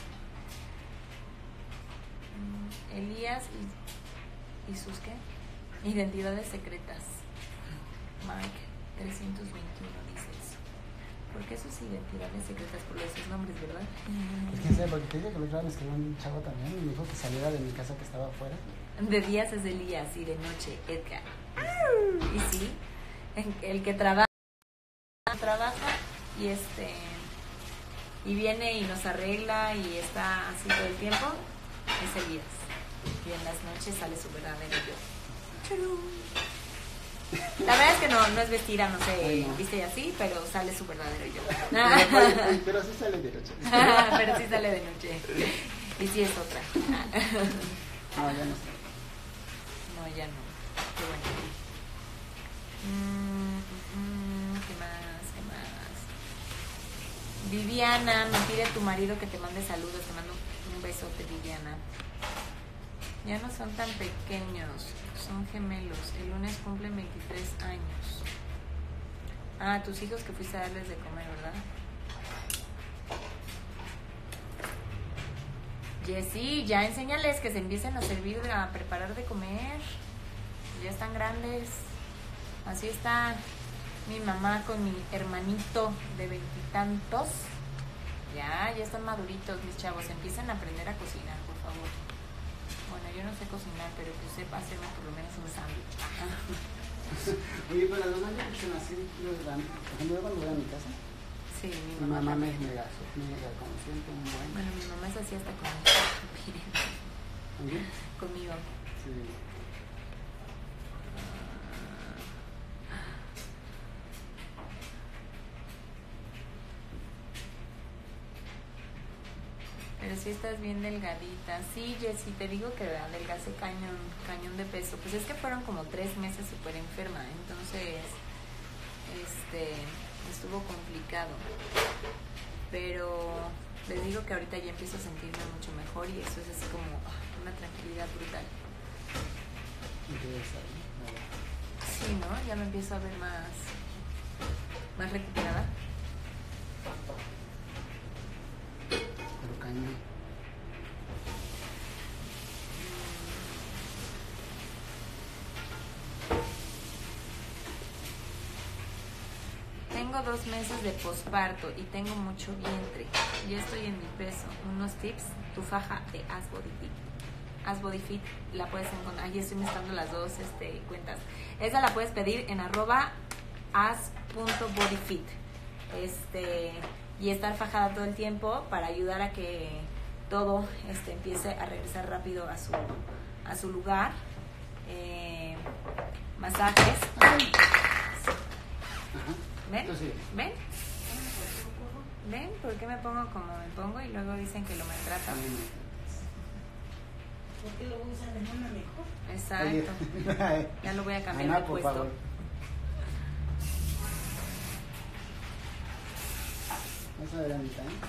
Elías y, y sus ¿qué? Identidades secretas. Mike trescientos veintiuno dice eso. ¿Por qué sus identidades secretas? Por esos nombres, ¿verdad? Es que sé, porque te dije que el otro día me escribió un chavo también y me dijo que saliera de mi casa que estaba afuera. De días es Elías y de noche Edgar. Y sí, el que trabaja, trabaja y este y viene y nos arregla y está así todo el tiempo. es Elías. Y en las noches sale su verdadero yo. ¡Churú! La verdad es que no, no es vestida, no sé, Ay, no. viste así, pero sale su verdadero yo. Pero, pero sí sale de noche. Pero sí sale de noche. Y sí es otra. No, ya no sé. No, ya no. Qué bueno. Mm, mm, ¿Qué más? ¿Qué más? Viviana, me pide tu marido que te mande saludos. Te mando un besote, Viviana. Ya no son tan pequeños, son gemelos. El lunes cumplen veintitrés años. Ah, tus hijos que fuiste a darles de comer, ¿verdad? Jessy, ya enséñales que se empiecen a servir, a preparar de comer. Ya están grandes. Así está mi mamá con mi hermanito de veintitantos. Ya, ya están maduritos mis chavos. Empiezan a aprender a cocinar, por favor. Bueno, yo no sé cocinar, pero que sepa hacerme por lo menos un sándwich. Oye, pero los años que son así, los dan. Por ejemplo, yo cuando voy a mi casa, Sí, mi mi mamá. mamá me también. mega, mega consiente un buen. Bueno, mi mamá es así hasta conmigo. ¿Oye? Conmigo. Sí. Pero sí estás bien delgadita. Sí, Jessy, te digo que adelgacé cañón, cañón de peso. Pues es que fueron como tres meses súper enferma. Entonces, este, estuvo complicado. Pero les digo que ahorita ya empiezo a sentirme mucho mejor y eso es así como ah, una tranquilidad brutal. Interesante. Sí, ¿no? Ya me empiezo a ver más, más recuperada. Pero cañón. Tengo dos meses de posparto y tengo mucho vientre. Ya estoy en mi peso. Unos tips, tu faja de As Body Fit. As Body Fit la puedes encontrar. Ahí estoy mezclando las dos este, cuentas. Esa la puedes pedir en arroba as.bodyfit. Este, y estar fajada todo el tiempo para ayudar a que todo este, empiece a regresar rápido a su, a su lugar. Eh, masajes. Ajá. ¿Ven? Tú sí. ¿Ven? ¿Ven? ¿Por qué me pongo como me pongo y luego dicen que lo maltratan? Porque lo usan de una mejor. Exacto. Oye. Ya lo voy a cambiar Ana, de por puesto. favor. Vas a ver, Anita, ¿eh?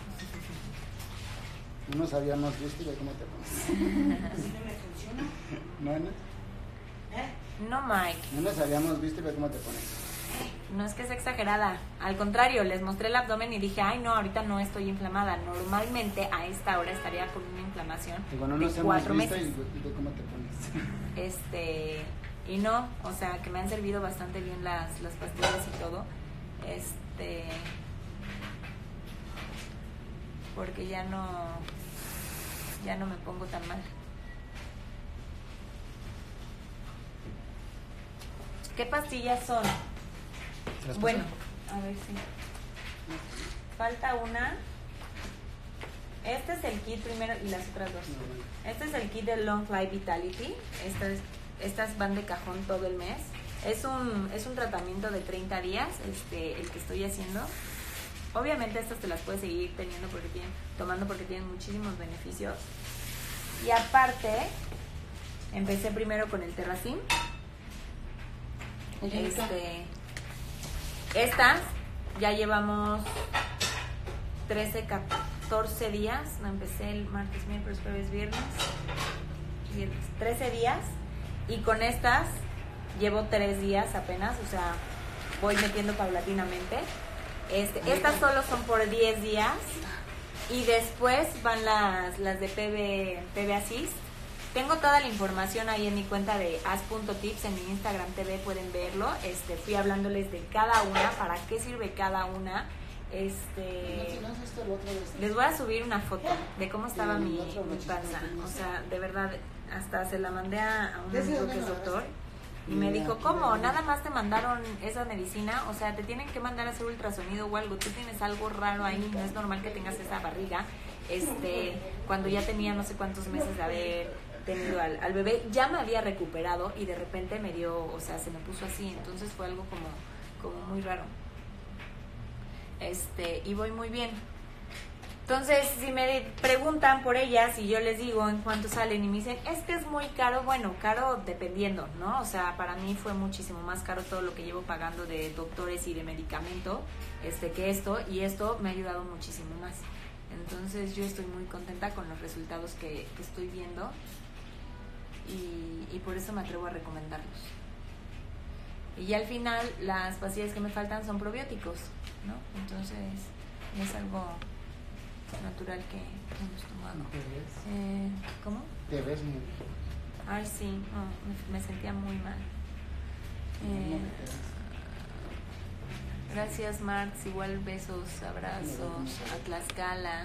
No nos habíamos visto y ve cómo te pones. Así no me funciona. No, no. ¿Eh? No, Mike. No nos habíamos visto y ve cómo te pones. No es que sea exagerada. Al contrario, les mostré el abdomen y dije, ay, no, ahorita no estoy inflamada. Normalmente a esta hora estaría con una inflamación Digo, no de nos hemos cuatro visto meses. y ve, y ve cómo te pones. Este, y no, o sea, que me han servido bastante bien las, las pastillas y todo. Este, porque ya no, ya no me pongo tan mal. ¿Qué pastillas son? ¿Se las Bueno, paso? a ver si. Falta una. Este es el kit primero y las otras dos. No, bueno. Este es el kit de Long Life Vitality. Estas, estas van de cajón todo el mes. Es un, es un tratamiento de treinta días, este, el que estoy haciendo. Obviamente estas te las puedes seguir teniendo porque tienen, tomando porque tienen muchísimos beneficios. Y aparte, empecé primero con el Terracin. Este, estas ya llevamos trece, catorce días. No, empecé el martes, miércoles, jueves, viernes, viernes, trece días. Y con estas llevo tres días apenas, o sea, voy metiendo paulatinamente. Este, estas solo son por diez días. Y después van las, las de P B, P B Assist. Tengo toda la información ahí en mi cuenta de as.tips, en mi Instagram T V pueden verlo. Este, fui hablándoles de cada una, para qué sirve cada una. Este, ¿No has visto el otro de estos? les voy a subir una foto de cómo estaba Sí, mi, el otro mi muchísimo panza. tiempo. O sea, de verdad, hasta se la mandé a, a un ¿Ya se amigo la que es mandaste? doctor. Y me Mira, dijo, ¿cómo? mira. ¿Nada más te mandaron esa medicina? O sea, te tienen que mandar a hacer ultrasonido o algo. Tú tienes algo raro ahí, no es normal que tengas esa barriga. este, cuando ya tenía no sé cuántos meses de haber tenido al, al bebé, ya me había recuperado y de repente me dio, o sea, se me puso así, entonces fue algo como, como muy raro. Este, y voy muy bien. Entonces, si me preguntan por ellas y yo les digo en cuánto salen y me dicen, es que es muy caro, bueno, caro dependiendo, ¿no? O sea, para mí fue muchísimo más caro todo lo que llevo pagando de doctores y de medicamento este, que esto, y esto me ha ayudado muchísimo más. Entonces, yo estoy muy contenta con los resultados que, que estoy viendo y, y por eso me atrevo a recomendarlos. Y ya al final, las pastillas que me faltan son probióticos, ¿no? Entonces, es algo natural que hemos tomado. ¿Te ves? Eh, ¿Cómo? Te ves muy bien. Ay, sí, no, me, me sentía muy mal. Eh, gracias, Marx. Igual besos, abrazos a Tlaxcala.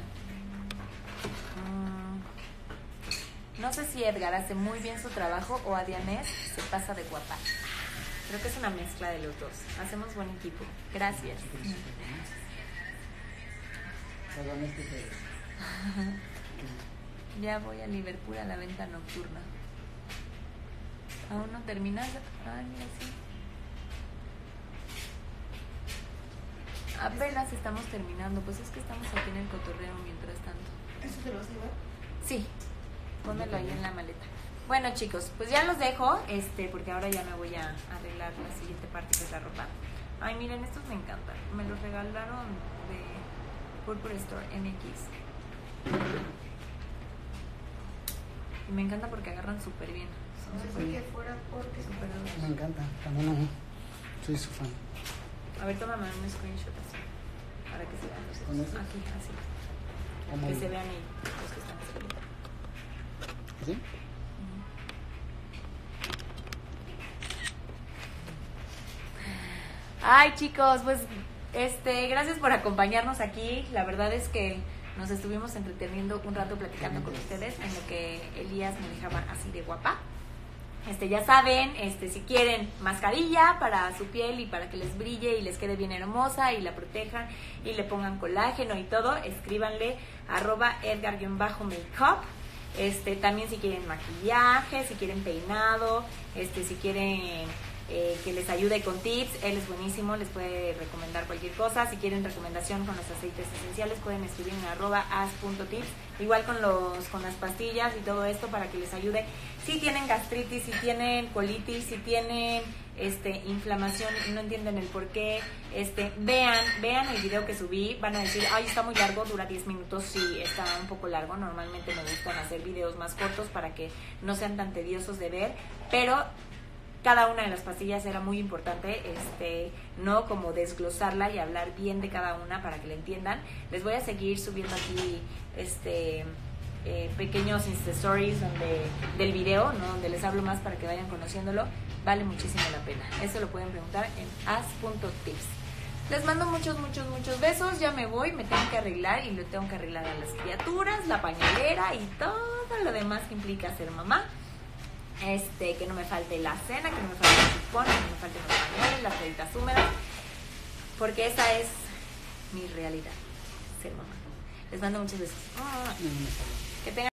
Mm, no sé si Edgar hace muy bien su trabajo o a Dianés se pasa de guapa. Creo que es una mezcla de los dos. Hacemos buen equipo. Gracias. Perdón, es que te... Ya voy a Liverpool a la venta nocturna. ¿Aún no terminas? Ay, mira, sí. Apenas estamos terminando. Pues es que estamos aquí en el cotorreo mientras tanto. ¿Eso te lo vas a llevar? Sí, pónmelo ahí en la maleta. Bueno, chicos, pues ya los dejo, este, porque ahora ya me voy a arreglar la siguiente parte, que es la ropa. Ay, miren, estos me encantan. Me los regalaron de Purple Store M X. Y me encanta porque agarran súper bien. Son súper Así bien. que fuera porque Súper duros. Me encanta, también a mí. Soy su fan. A ver, tómame un screenshot así, para que se vean los ¿Con dos. eso? Aquí, así. ¿Cómo? Que se vean ahí los que están saliendo. ¿Sí? Ay, chicos, pues este, gracias por acompañarnos aquí. La verdad es que nos estuvimos entreteniendo un rato platicando con ustedes en lo que Elías me dejaba así de guapa. Este, ya saben, este, si quieren mascarilla para su piel y para que les brille y les quede bien hermosa y la protejan y le pongan colágeno y todo, escríbanle arroba edgar-makeup. Este, también si quieren maquillaje, si quieren peinado, este, si quieren eh, que les ayude con tips, él es buenísimo, les puede recomendar cualquier cosa. Si quieren recomendación con los aceites esenciales, pueden escribir en arroba as.tips, igual con los con las pastillas y todo esto para que les ayude. Si tienen gastritis, si tienen colitis, si tienen este inflamación y no entienden el por qué, este, vean, vean el video que subí, van a decir, ay, está muy largo, dura diez minutos, sí, está un poco largo, normalmente me gustan hacer videos más cortos para que no sean tan tediosos de ver, pero cada una de las pastillas era muy importante, este, no como desglosarla y hablar bien de cada una para que la entiendan. Les voy a seguir subiendo aquí este eh, pequeños Insta Stories donde, del video, ¿no? Donde les hablo más para que vayan conociéndolo. Vale muchísimo la pena. Eso lo pueden preguntar en as.tips. Les mando muchos, muchos, muchos besos. Ya me voy, me tengo que arreglar y le tengo que arreglar a las criaturas, la pañalera y todo lo demás que implica ser mamá. Este, que no me falte la cena, que no me falte el chupón, que no me falten los pañales, las toallitas húmedas, porque esa es mi realidad, ser mamá. Les mando muchos besos. Que tengan